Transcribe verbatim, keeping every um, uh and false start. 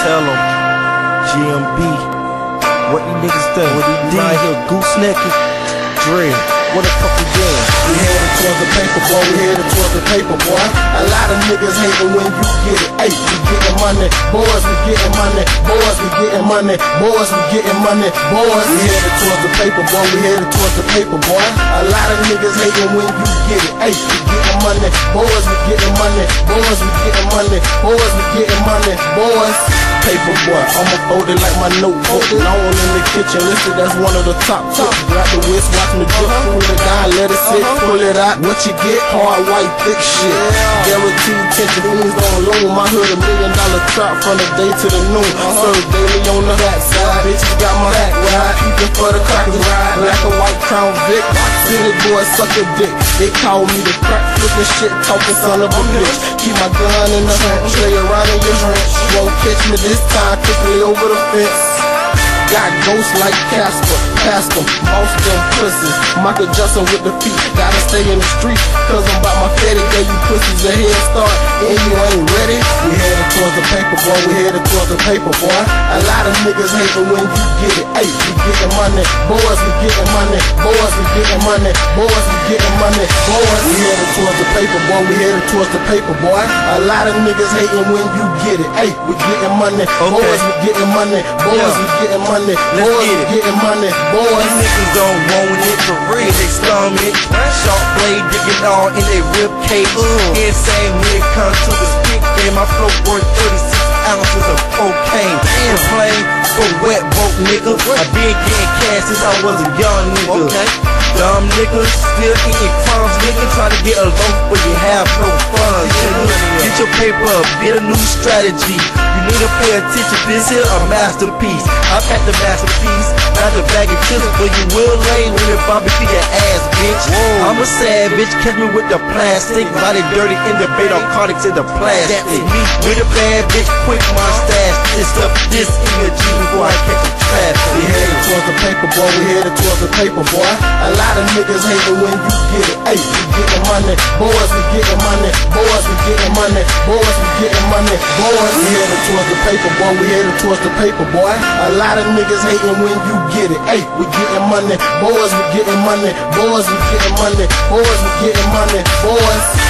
Tell them, G M B, what these niggas think? What he did right here, goosenecking, Dre, what the fuck we doing? We headed towards the paper, boy, we headed towards the paper, boy. A lot of niggas hating when you get it. Hey, we getting money, boys, we getting money, boys, we getting money, boys, we getting money, boys. We headed towards the paper, boy, we headed towards the paper, boy. A lot of niggas hating when you get it. Hey, we getting money, boys, we getting money, boys, we getting money, boys, we getting money, boys. Paper boy, I'ma fold it like my notebook. Now I'm in the kitchen, listed as one of the top tips. Grab the wrist, watch me drip, pull it down, let it sit, pull it out. What you get? Hard white thick shit. Guaranteed tension, things don't loom. I heard a million dollar trap from the day to the noon. Serve daily on the back side. Bitches got my back ride, peeping for the crackers ride. Black and white crown Vic, city boy suck a dick. They call me the crack flipping shit talking son of a bitch. Keep my gun in the hand, play around in your drench. Won't catch me this time, quickly over the fence. Got ghosts like Casper, past them, boss them pussies. Michael Jackson with the feet, gotta stay in the street. Cause I'm about my fatty, gave you pussies a head start, and you ain't ready. We headed towards the paper, boy, we headed towards the paper, boy. A lot of niggas hating when you get it. Hey, we getting money, boys, we getting money, boys, we getting money, boys, we getting money, boys. We headed towards the paper, boy, we headed towards the paper, boy. A lot of niggas hating when you get it. Hey, we getting money, okay. Boys, we getting money, boys, yeah. We getting money. Money, let's boys, get it. Getting money, boys. These niggas don't want it for real. They stomach, sharp blade digging all in their rib cage. Uh. Insane when it comes to the stick game. My flow worth thirty-six ounces of cocaine. And plain for wet boat nigga. I been getting cash since I was a young nigga. Okay. Dumb niggas still eating crumbs, nigga. Try to get a loaf, but you have no funds, nigga. Get your paper up, get a new strategy. You need to pay attention, this here a masterpiece. I packed the masterpiece, not the bag of chips, but you will lay with it, Bobby feed your ass, bitch. Whoa. I'm a sad bitch, catch me with the plastic. Body dirty in the bait, narcotics in the plastic. Me with a bad bitch, quick my stash. This stuff, this in your G before I catch a traffic. We headed towards the paper, boy, we headed towards the paper, boy. A lot of niggas hating when you get it. Hey, we getting money, boys, we getting money, boys, we getting money, boys, we getting money, boys. We headed towards the paper, boy, we headed towards the paper, boy. A lot of niggas hating when you get it. Hey, we getting money, boys, we getting money, boys, we getting money, boys, we getting money, boys.